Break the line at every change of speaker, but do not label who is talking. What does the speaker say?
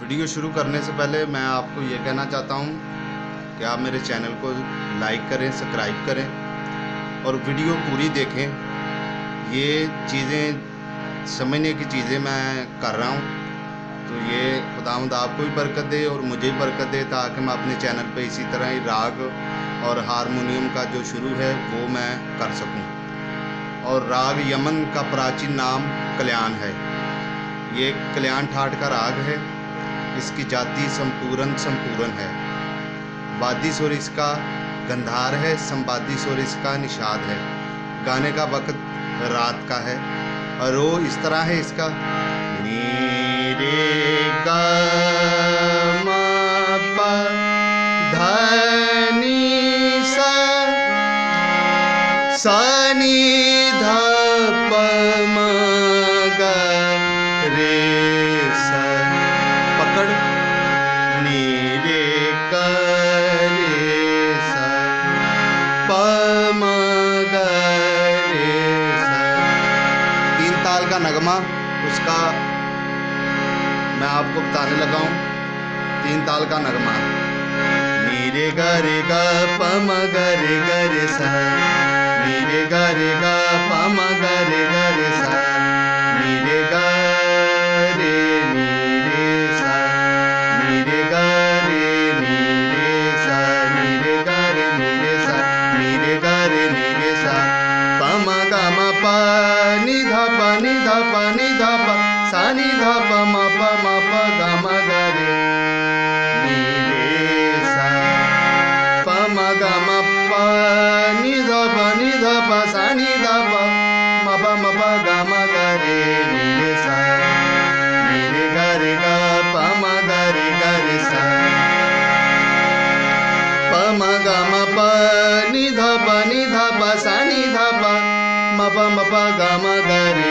Video शुरू करने से पहले मैं आपको ये कहना चाहता हूँ कि आप मेरे चैनल को लाइक करें, सब्सक्राइब करें और वीडियो पूरी देखें। ये चीज़ें समझने की चीज़ें मैं कर रहा हूँ, तो ये खुदावंद आपको भी बरकत दे और मुझे भी बरकत दे, ताकि मैं अपने चैनल पे इसी तरह ही राग और हारमोनियम का जो शुरू है वो मैं कर सकूँ। और राग यमन का प्राचीन नाम कल्याण है। ये कल्याण ठाट का राग है। इसकी जाति संपूर्ण है। वादी स्वर इसका गंधार है, संवादी स्वर इसका निषाद है। गाने का वक्त रात का है और वो इस तरह है इसका नी रे गा मा पा धा नी सा नी धा प म ग रे सा। पकड़ नी रे ग रे सा प म ग रे सा। 3 ताल का नगमा उसका मैं आपको बताने लगा हूँ। 3 ताल का नगमा नी रे ग प म ग रे सा। नी रे ग प म ग रे सा। नी रे ग रे सा। नी रे ग रे सा। नी रे ग रे सा। नी रे ग रे सा। प म ग म प नि ध प नि ध प नि ध प सा नि ध प म प ग म ग रे नी रे सा। प म ग म प नि ध प सा नि ध प म प ग म ग रे नी रे सा। नी रे ग प म ग रे सा। प म ग म प नि ध प सा नि ध प म प ग म ग रे